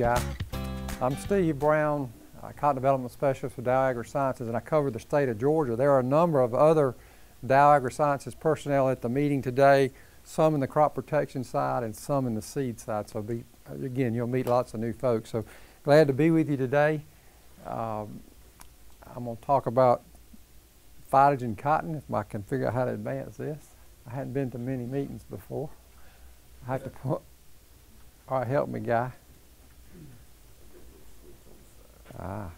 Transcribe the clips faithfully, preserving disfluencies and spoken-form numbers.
Guy. I'm Steve Brown, uh, Cotton Development Specialist for Dow AgriSciences, and I cover the state of Georgia. There are a number of other Dow AgriSciences personnel at the meeting today, some in the crop protection side and some in the seed side. So be, again, you'll meet lots of new folks. So glad to be with you today. Um, I'm going to talk about phytogen cotton, if I can figure out how to advance this. I hadn't been to many meetings before. I have to put, all right, help me, Guy. Ah,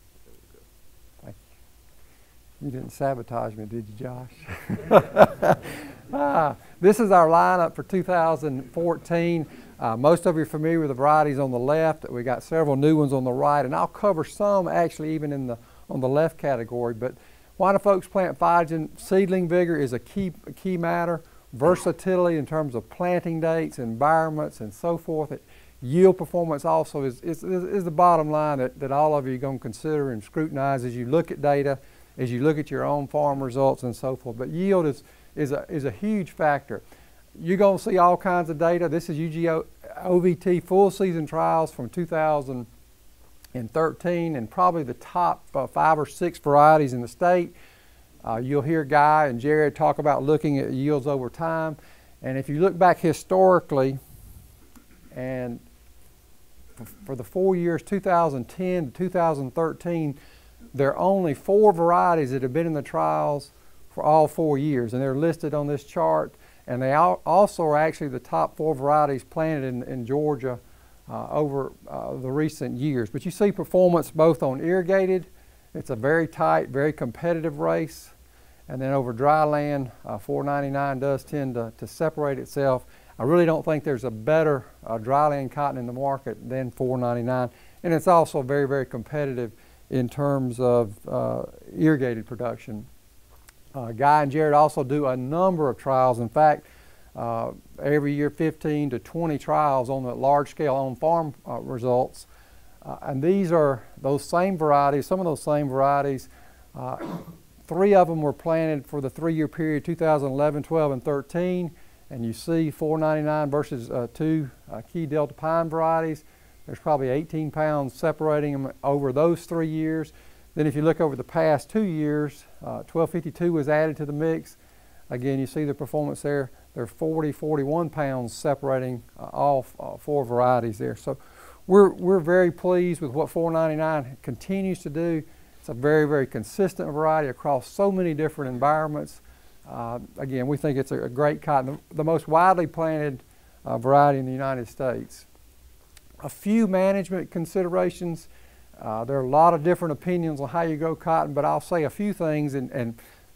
thank you. You didn't sabotage me, did you, Josh? ah, this is our lineup for two thousand fourteen. Uh, most of you are familiar with the varieties on the left. We got several new ones on the right, and I'll cover some actually even in the on the left category. But why do folks plant phytogen? Seedling vigor is a key a key matter. Versatility in terms of planting dates, environments, and so forth. It, yield performance also is, is, is the bottom line that, that all of you are going to consider and scrutinize as you look at data, as you look at your own farm results and so forth. But yield is, is, a, is a huge factor. You're going to see all kinds of data. This is U G O V T full season trials from two thousand thirteen and probably the top uh, five or six varieties in the state. Uh, you'll hear Guy and Jared talk about looking at yields over time. And if you look back historically, and for the four years, two thousand ten to two thousand thirteen, there are only four varieties that have been in the trials for all four years, and they're listed on this chart. And they al also are actually the top four varieties planted in, in Georgia uh, over uh, the recent years. But you see performance both on irrigated. It's a very tight, very competitive race. And then over dry land, uh, four ninety-nine does tend to, to separate itself. I really don't think there's a better uh, dryland cotton in the market than four ninety-nine. And it's also very, very competitive in terms of uh, irrigated production. Uh, Guy and Jared also do a number of trials. In fact, uh, every year fifteen to twenty trials on the large scale on farm uh, results. Uh, and these are those same varieties, some of those same varieties. Uh, three of them were planted for the three-year period, two thousand eleven, twelve, and thirteen. And you see four ninety-nine versus uh, two uh, key Delta Pine varieties. There's probably eighteen pounds separating them over those three years. Then if you look over the past two years, uh, twelve fifty-two was added to the mix. Again, you see the performance there. There are forty, forty-one pounds separating uh, all uh, four varieties there. So we're, we're very pleased with what four ninety-nine continues to do. It's a very, very consistent variety across so many different environments. Uh, again, we think it's a, a great cotton, the most widely planted uh, variety in the United States. A few management considerations. Uh, there are a lot of different opinions on how you grow cotton, but I'll say a few things and, and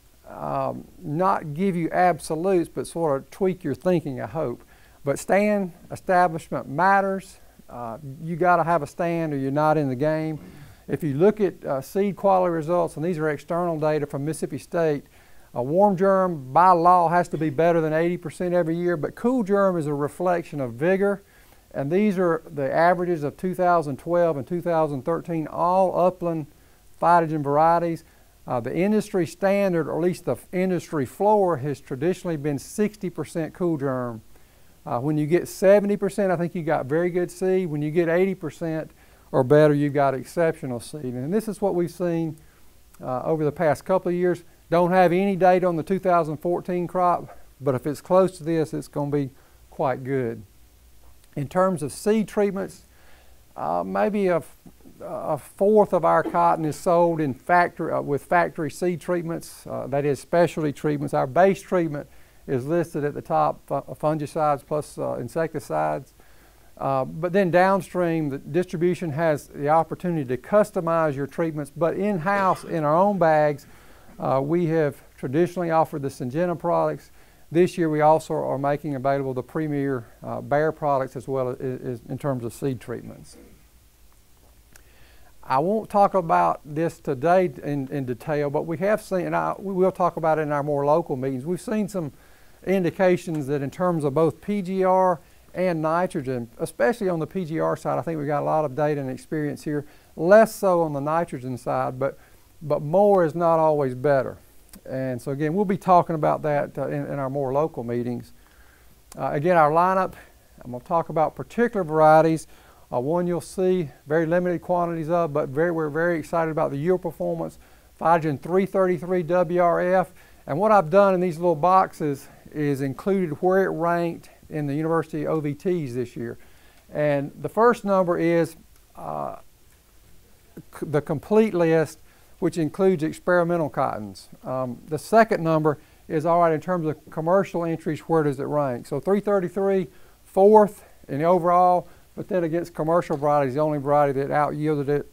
um, not give you absolutes, but sort of tweak your thinking, I hope. But stand establishment matters. Uh, you got to have a stand or you're not in the game. If you look at uh, seed quality results, and these are external data from Mississippi State, a warm germ by law has to be better than eighty percent every year, but cool germ is a reflection of vigor. And these are the averages of two thousand twelve and two thousand thirteen, all upland phytogen varieties. Uh, the industry standard, or at least the industry floor, has traditionally been sixty percent cool germ. Uh, when you get seventy percent, I think you got very good seed. When you get eighty percent or better, you've got exceptional seed. And this is what we've seen uh, over the past couple of years. Don't have any data on the two thousand fourteen crop, but if it's close to this, it's going to be quite good. In terms of seed treatments, uh, maybe a, a fourth of our cotton is sold in factory, uh, with factory seed treatments, uh, that is specialty treatments. Our base treatment is listed at the top, uh, fungicides plus uh, insecticides. Uh, but then downstream, the distribution has the opportunity to customize your treatments, but in-house, in our own bags, uh, we have traditionally offered the Syngenta products. This year we also are making available the Premier uh, Bayer products as well as, as in terms of seed treatments. I won't talk about this today in, in detail, but we have seen, and I, we will talk about it in our more local meetings, we've seen some indications that in terms of both P G R and nitrogen, especially on the P G R side, I think we've got a lot of data and experience here, less so on the nitrogen side, but, but more is not always better. And so again, we'll be talking about that uh, in, in our more local meetings. Uh, again, our lineup, I'm going to talk about particular varieties. Uh, one you'll see very limited quantities of, but very, we're very excited about the yield performance. Phytogen three thirty-three W R F. And what I've done in these little boxes is included where it ranked in the University O V Ts this year. And the first number is uh, the complete list, which includes experimental cottons. Um, the second number is, all right, in terms of commercial entries, where does it rank? So three thirty-three, fourth in the overall, but then against commercial varieties, the only variety that out-yielded it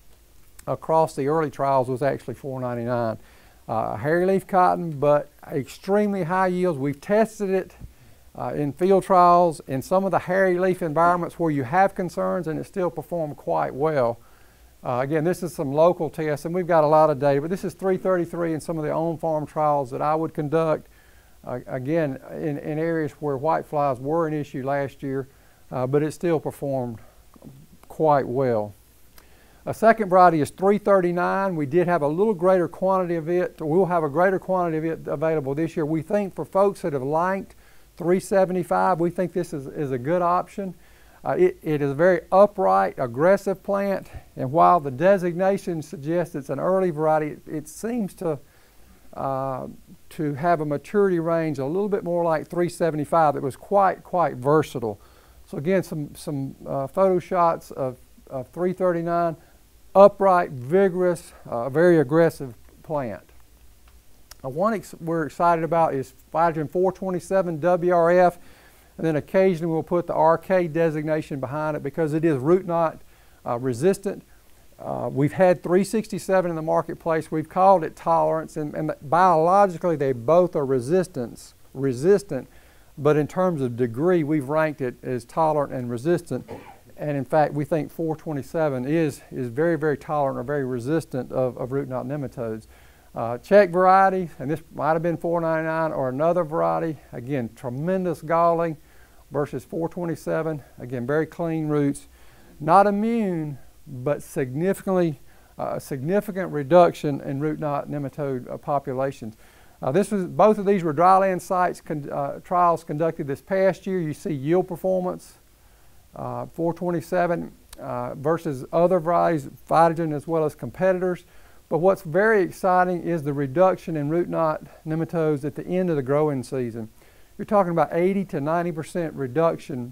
across the early trials was actually four ninety-nine. Uh, hairy leaf cotton, but extremely high yields. We've tested it uh, in field trials in some of the hairy leaf environments where you have concerns, and it still performed quite well. Uh, again, this is some local tests, and we've got a lot of data, but this is three thirty-three in some of the on-farm trials that I would conduct, uh, again, in, in areas where whiteflies were an issue last year, uh, but it still performed quite well. A second variety is three thirty-nine. We did have a little greater quantity of it. We'll have a greater quantity of it available this year. We think for folks that have liked three seventy-five, we think this is, is a good option. Uh, it, it is a very upright, aggressive plant, and while the designation suggests it's an early variety, it, it seems to, uh, to have a maturity range a little bit more like three seventy-five. That was quite, quite versatile. So again, some, some uh, photo shots of, of three thirty-nine. Upright, vigorous, uh, very aggressive plant. Uh, one ex we're excited about is Phytogen four twenty-seven W R F, and then occasionally we'll put the R K designation behind it because it is root knot uh, resistant. Uh, we've had three sixty-seven in the marketplace. We've called it tolerance, and, and biologically they both are resistance, resistant, but in terms of degree, we've ranked it as tolerant and resistant. And in fact, we think four twenty-seven is, is very, very tolerant or very resistant of, of root knot nematodes. Uh, check variety, and this might have been four ninety-nine or another variety. Again, tremendous galling versus four twenty-seven. Again, very clean roots. Not immune, but significantly, uh, significant reduction in root knot nematode uh, populations. Uh, this was, both of these were dryland sites con uh, trials conducted this past year. You see yield performance. Uh, four twenty-seven uh, versus other varieties, Phytogen as well as competitors. But what's very exciting is the reduction in root knot nematodes at the end of the growing season. You're talking about eighty to ninety percent reduction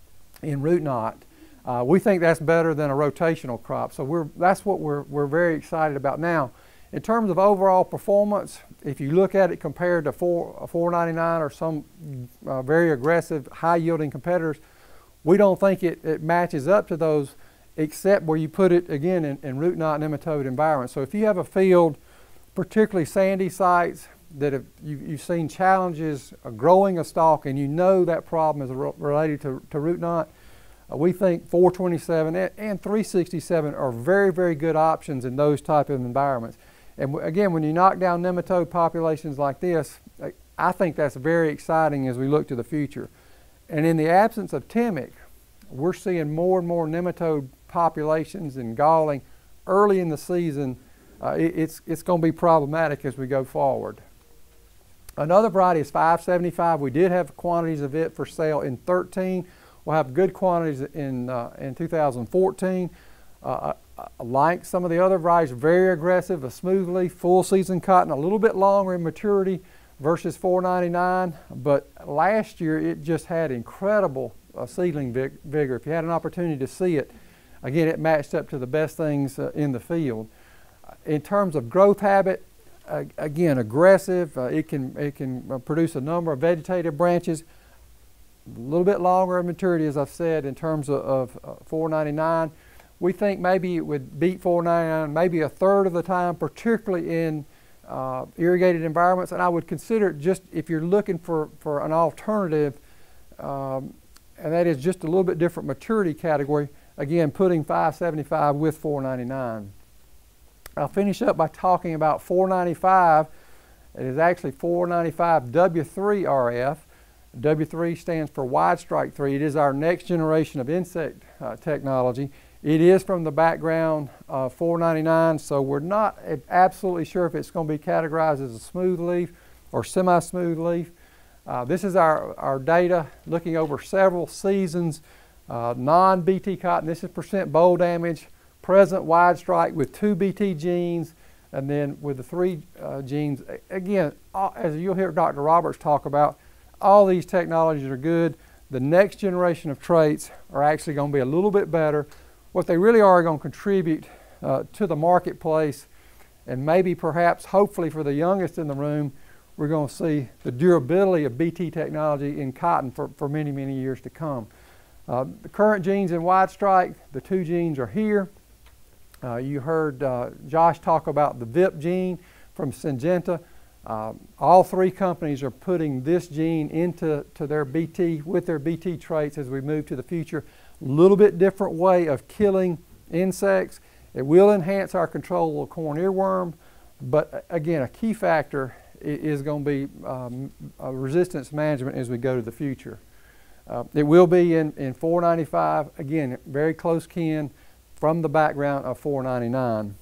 in root knot. Uh, we think that's better than a rotational crop, so we're, that's what we're, we're very excited about now. In terms of overall performance, if you look at it compared to four ninety-nine or some uh, very aggressive, high-yielding competitors, we don't think it, it matches up to those, except where you put it, again, in, in root knot nematode environments. So if you have a field, particularly sandy sites, that have, you, you've seen challenges of growing a stalk and you know that problem is re related to, to root knot, uh, we think four twenty-seven and, and three sixty-seven are very, very good options in those type of environments. And again, when you knock down nematode populations like this, I think that's very exciting as we look to the future. And in the absence of Temic, we're seeing more and more nematode populations and galling early in the season. Uh, it, it's it's going to be problematic as we go forward. Another variety is five seventy-five. We did have quantities of it for sale in thirteen. We'll have good quantities in, uh, in two thousand fourteen. Uh, like some of the other varieties, very aggressive, a smooth leaf, full season cotton, a little bit longer in maturity versus four ninety-nine, but last year it just had incredible uh, seedling vig vigor. If you had an opportunity to see it, again, it matched up to the best things uh, in the field. Uh, in terms of growth habit, uh, again, aggressive. Uh, it can, it can uh, produce a number of vegetative branches, a little bit longer in maturity, as I've said, in terms of, of uh, four ninety-nine. We think maybe it would beat four ninety-nine maybe a third of the time, particularly in Uh, irrigated environments, and I would consider it just if you're looking for, for an alternative, um, and that is just a little bit different maturity category, again, putting five seventy-five with four ninety-nine. I'll finish up by talking about four ninety-five. It is actually four ninety-five W three R F. W three stands for Wide Strike three. It is our next generation of insect uh, technology. It is from the background uh, four ninety-nine, so we're not absolutely sure if it's going to be categorized as a smooth leaf or semi-smooth leaf. Uh, this is our, our data looking over several seasons. Uh, non-B T cotton, this is percent boll damage, present wide strike with two B T genes, and then with the three uh, genes. Again, all, as you'll hear Doctor Roberts talk about, all these technologies are good. The next generation of traits are actually going to be a little bit better. What they really are going to contribute uh, to the marketplace, and maybe perhaps hopefully for the youngest in the room, we're going to see the durability of B T technology in cotton for, for many, many years to come. Uh, the current genes in wide strike, the two genes are here. Uh, you heard uh, Josh talk about the V I P gene from Syngenta. Uh, all three companies are putting this gene into to their B T with their B T traits as we move to the future. A little bit different way of killing insects. It will enhance our control of corn earworm, but again, a key factor is going to be um, uh, resistance management as we go to the future. Uh, it will be in, in four ninety-five, again, very close kin from the background of four ninety-nine.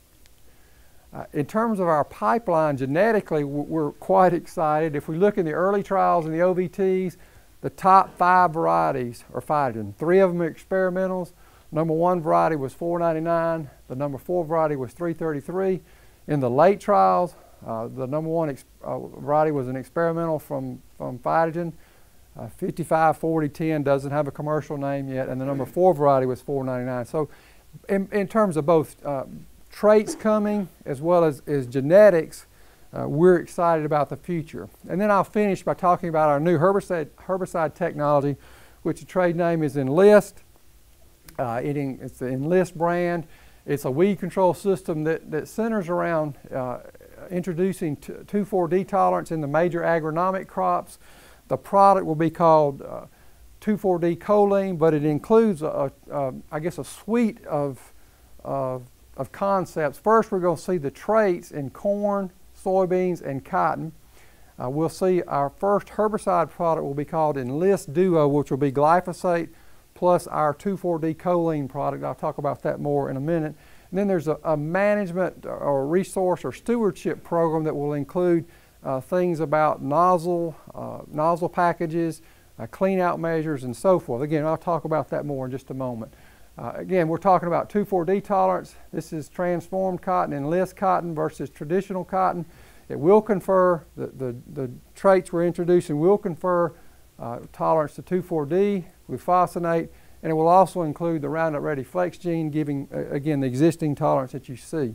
Uh, in terms of our pipeline, genetically, we're quite excited. If we look in the early trials in the O V Ts, the top five varieties are phytogen. Three of them are experimentals. Number one variety was four ninety-nine. The number four variety was three thirty-three. In the late trials, uh, the number one ex uh, variety was an experimental from, from phytogen. Uh, fifty-five forty ten doesn't have a commercial name yet, and the number four variety was four ninety-nine. So in, in terms of both uh, traits coming as well as, as genetics, uh, we're excited about the future. And then I'll finish by talking about our new herbicide, herbicide technology, which the trade name is Enlist. Uh, it in, it's the Enlist brand. It's a weed control system that, that centers around uh, introducing two four D tolerance in the major agronomic crops. The product will be called uh, two four D choline, but it includes, a, a, I guess, a suite of, of, of concepts. First, we're going to see the traits in corn, soybeans, and cotton. Uh, we'll see our first herbicide product will be called Enlist Duo, which will be glyphosate plus our two four D choline product. I'll talk about that more in a minute. And then there's a, a management or resource or stewardship program that will include Uh, things about nozzle, uh, nozzle packages, uh, clean out measures, and so forth. Again, I'll talk about that more in just a moment. Uh, again, we're talking about two four D tolerance. This is transformed cotton, Enlist cotton versus traditional cotton. It will confer, the, the, the traits we're introducing will confer uh, tolerance to two four D, glufosinate, and it will also include the Roundup Ready Flex gene, giving, uh, again, the existing tolerance that you see.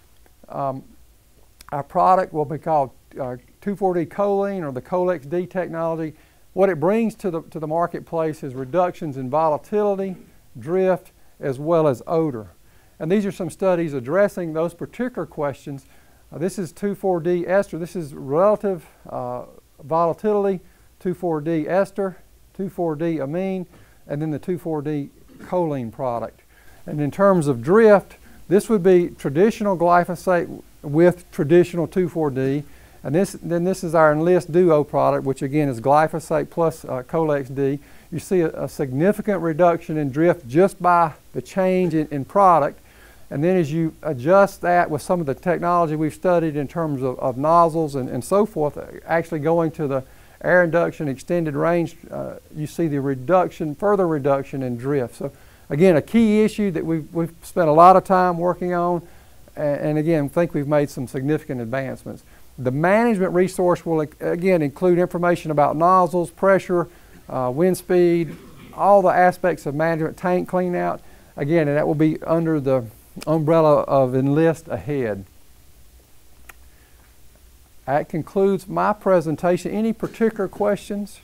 Um, our product will be called Uh, two four D choline, or the Colex D technology. What it brings to the, to the marketplace is reductions in volatility, drift, as well as odor. And these are some studies addressing those particular questions. Uh, this is two four D ester. This is relative uh, volatility, two four D ester, two four D amine, and then the two four D choline product. And in terms of drift, this would be traditional glyphosate with traditional two four D. And this, then this is our Enlist Duo product, which again is glyphosate plus uh, Colex D. You see a, a significant reduction in drift just by the change in, in product. And then as you adjust that with some of the technology we've studied in terms of, of nozzles and, and so forth, actually going to the air induction extended range, uh, you see the reduction, further reduction in drift. So again, a key issue that we've, we've spent a lot of time working on, and, and again, think we've made some significant advancements. The management resource will, again, include information about nozzles, pressure, uh, wind speed, all the aspects of management, tank clean out. Again, and that will be under the umbrella of Enlist Ahead. That concludes my presentation. Any particular questions?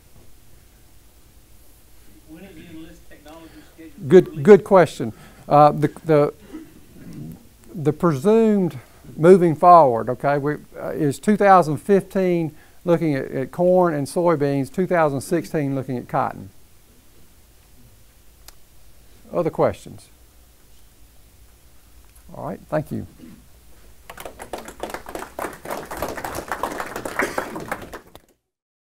When is the Enlist technology scheduled? Good, good question. Uh, the, the, the presumed moving forward, okay, we, uh, is two thousand fifteen looking at, at corn and soybeans, two thousand sixteen looking at cotton. Other questions? All right, thank you.